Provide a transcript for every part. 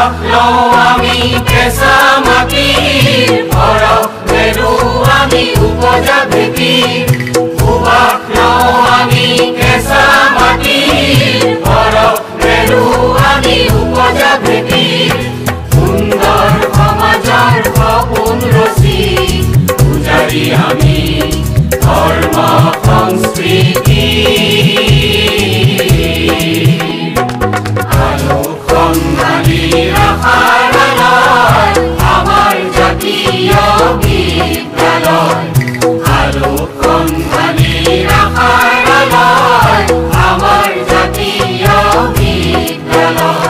আমি কেঁচা মাটিৰ বৰফ মেৰু আমি উপজা ভেটি সুবাস লওঁ আমি কেঁচা মাটিৰ বৰফ মেৰু আমি উপজা ভেটি সুন্দৰ সমাজৰ সপোন ৰচি পূজাৰী আমি ধৰ্ম সংস্কৃতি আমার জাতীয় বিদ্যালয় আলোকনধানী রাখারালয় আমার জাতীয় বিদ্যালয়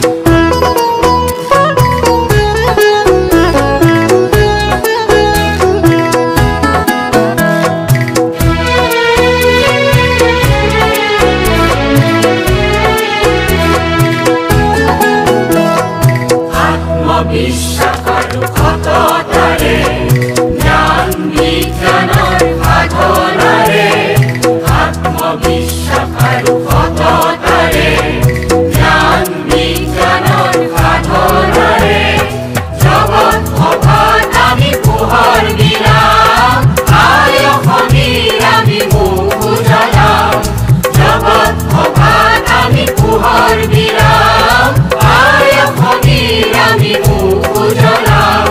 বিশ্বাস আৰু সততাৰে জ্ঞান বিজ্ঞানৰ সাধনাৰে আত্মবিশ্বাস আৰু সততাৰে জ্ঞান বিজ্ঞানৰ সাধনাৰে জগত সভাত আমি পোহৰ বিলাম আয়সনীৰ আমি মুখ উজ্বলাম জগত সভাত আমি পোহৰ বিলাম আয়সনীৰ আমি মুখ উজ্বলাম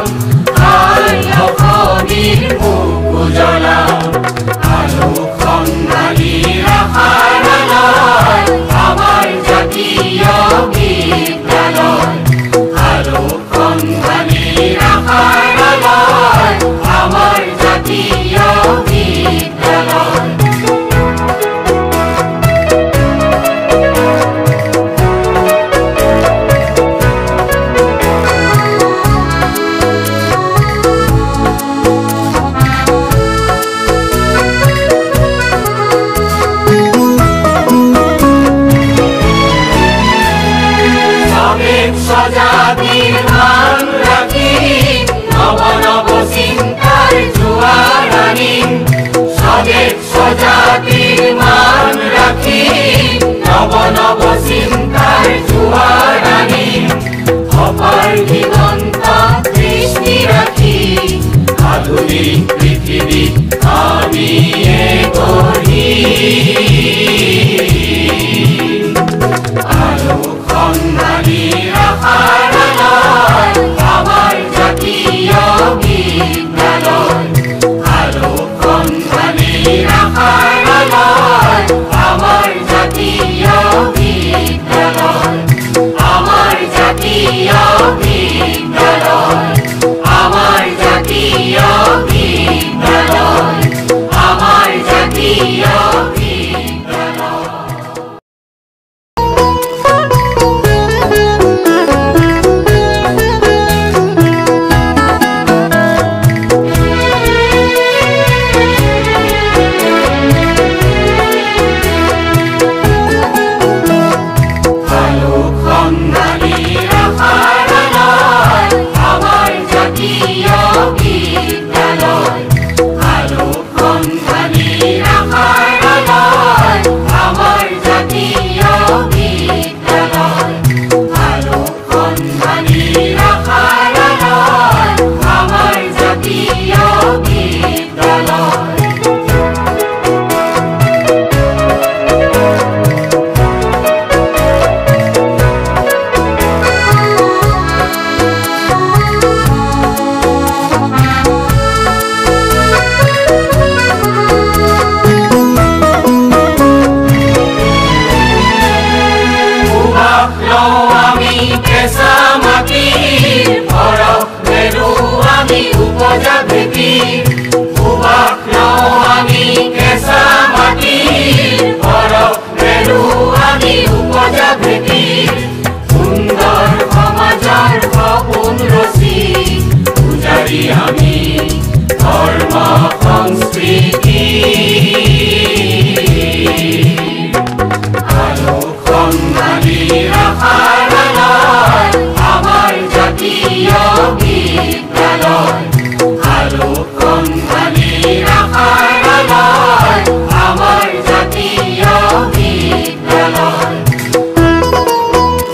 আয়সনীৰ মুখ উজ্বলাম আলোকনধানী ৰাখাৰালয় আমাৰ জাতীয় বিদ্যালয় আলোকনধানী ৰাখাৰালয় আমাৰ জাতীয় বিদ্যালয় সজাতিৰ মান ৰাখি নৱ নৱ চিন্তাৰ জোৱাৰ আনিম স্বদেশ সজাতিৰ মান ৰাখি নৱ নৱ চিন্তাৰ জোৱাৰ আনিম অপাৰ দিগন্ত দৃষ্টি ৰাখি আধুনিক পৃথিৱীত আমি গঢ়িম আলোকনধানী রাখারালয় আমার জাতীয় বিদ্যালয় আলোকনধানী রাখারালয় আমার জাতীয় বিদ্যালয় আমার জাতীয় বিদ্যালয় আমার জাতীয় বিদ্যালয় আমার জাতীয় আমি ধৰ্ম সংস্কৃতি আলোকনধানী ৰাখাৰালয় আমাৰ জাতীয় বিদ্যালয় আলোকনধানী ৰাখাৰালয় আমাৰ জাতীয় বিদ্যালয়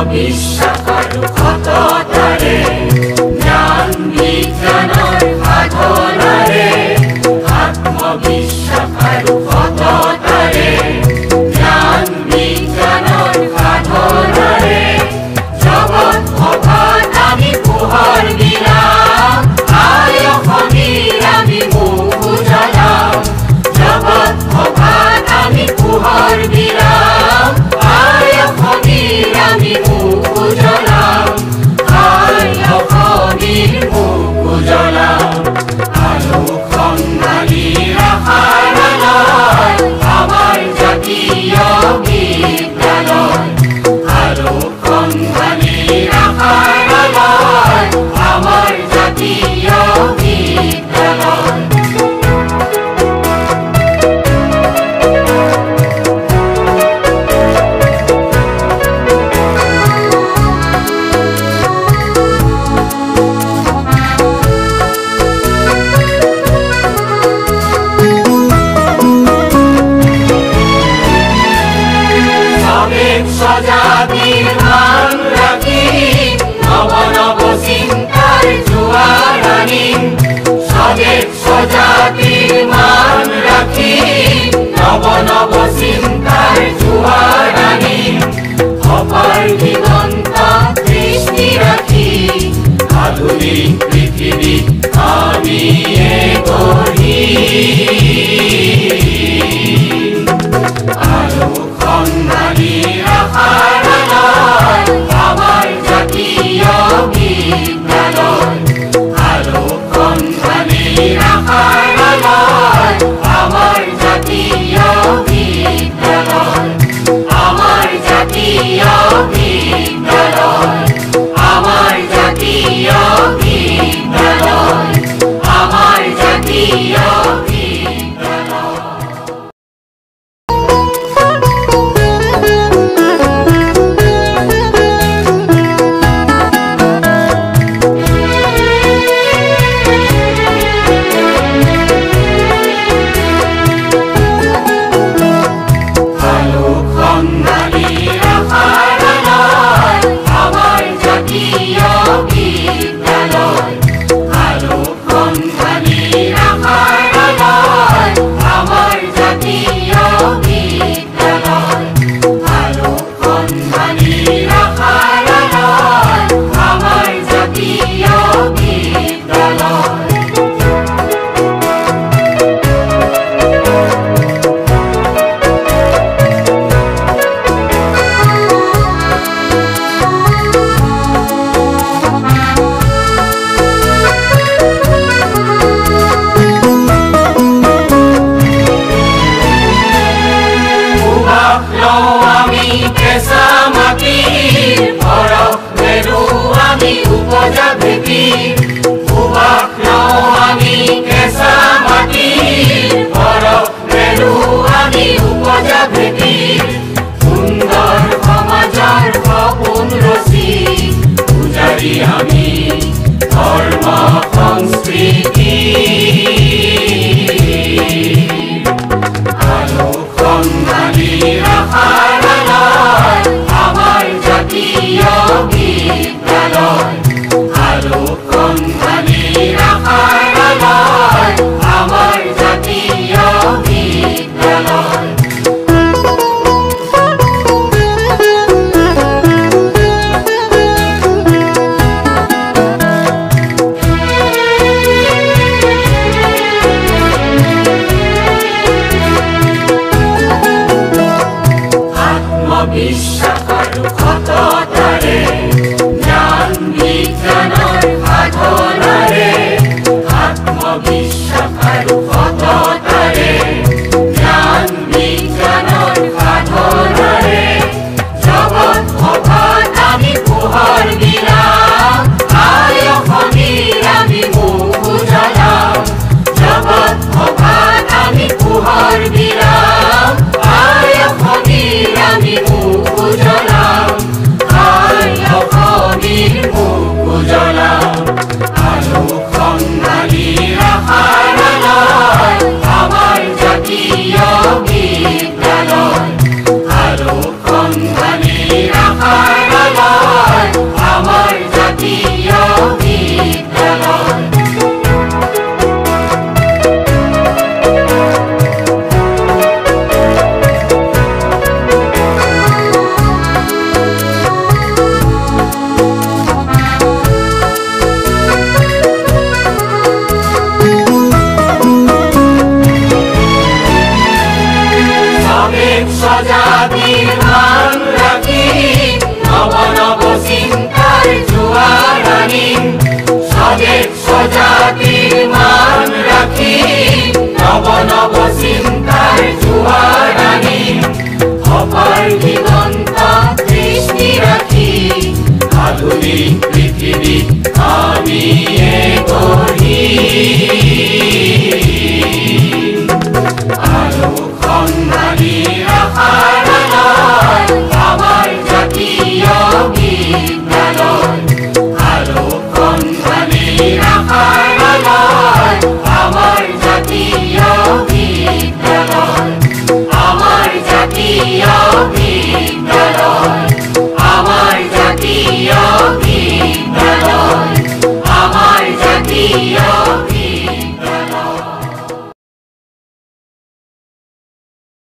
আত্মবিশ্বাস আৰু সততাৰে জ্ঞান বিজ্ঞানৰ সাধনাৰে আত্মবিশ্বাস আৰু সততাৰে জ্ঞান বিজ্ঞানৰ সাধনাৰে জগত সভাত আমি পোহৰ বিলাম আয়সনীৰ আমি মুখ উজ্বলাম জগত সভাত আমি পোহৰ বিলাম আয়সনীৰ আমি মুখ উজ্বলাম আয়সনীৰ মুখ উজ্বলাম আলোকসংধানীৰ আশাৰালয় আমাৰ জাতীয় বিদ্যালয় আলোকসংধানীৰ আশাৰালয় আমাৰ জাতীয় বিদ্যালয় সজাতিৰ মান ৰাখি নৱ নৱ চিন্তাৰ জোৱাৰ আনিম স্বদেশ সজাতিৰ মান ৰাখি নৱ নৱ চিন্তাৰ জোৱাৰ আনিম অপাৰ দিগন্ত দৃষ্টি ৰাখি আধুনিক পৃথিৱীত আমিয়ে গঢ়িম আলোকসংধানীৰ আশাৰালয় আমাৰ জাতীয় বিদ্যালয় আলোকসংধানীৰ আশাৰালয় আমাৰ জাতীয় বিদ্যালয় আমাৰ জাতীয় বিদ্যালয় আমাৰ জাতীয় বিদ্যালয় আমাৰ জাতীয় আলোকসংধানীৰ আশাৰালয় জাতিৰ মান ৰাখি নৱ নৱ চিন্তাৰ জোৱাৰ আনি অপাৰ দিগন্ত দৃষ্টি ৰাখি আধুনিক পৃথিৱীত আমিয়ে গঢ়ি আলোকসন্ধানীৰ আশাৰ আলোয় আমাৰ জাতীয় বিদ্যালয় আলোকসন্ধানীৰ আশাৰ আলোয় আমাৰ জাতীয় বিদ্যালয় আমাৰ জাতীয় বিদ্যালয় আমাৰ জাতীয় বিদ্যালয় আমাৰ জাতীয়